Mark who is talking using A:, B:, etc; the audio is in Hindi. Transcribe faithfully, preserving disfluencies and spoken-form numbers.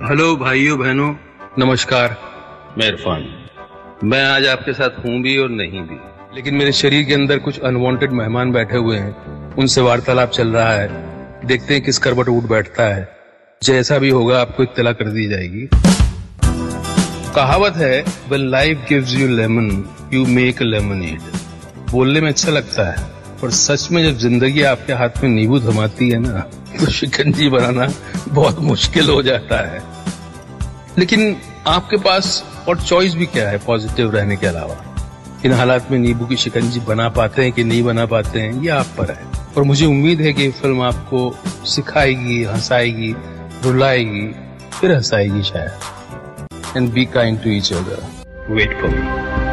A: हेलो भाइयों बहनों, नमस्कार। मैं इरफान। मैं आज आपके साथ हूं भी और नहीं भी, लेकिन मेरे शरीर के अंदर कुछ अनवांटेड मेहमान बैठे हुए हैं। उनसे वार्तालाप चल रहा है। देखते हैं किस करवट उठ बैठता है। जैसा भी होगा आपको इत्तला कर दी जाएगी। कहावत है, when life gives you lemon, you make a lemonade। बोलने में अच्छा लगता है, पर सच में जब जिंदगी आपके हाथ में नींबू थमाती है ना, तो शिकंजी बनाना बहुत मुश्किल हो जाता है। लेकिन आपके पास और चॉइस भी क्या है पॉजिटिव रहने के अलावा? इन हालात में नींबू की शिकंजी बना पाते हैं कि नहीं बना पाते हैं, ये आप पर है। और मुझे उम्मीद है कि फिल्म आपको सिखाएगी, हंसाएगी, रुलाएगी, फिर हंसाएगी शायद। And be kind to each other. Wait for me.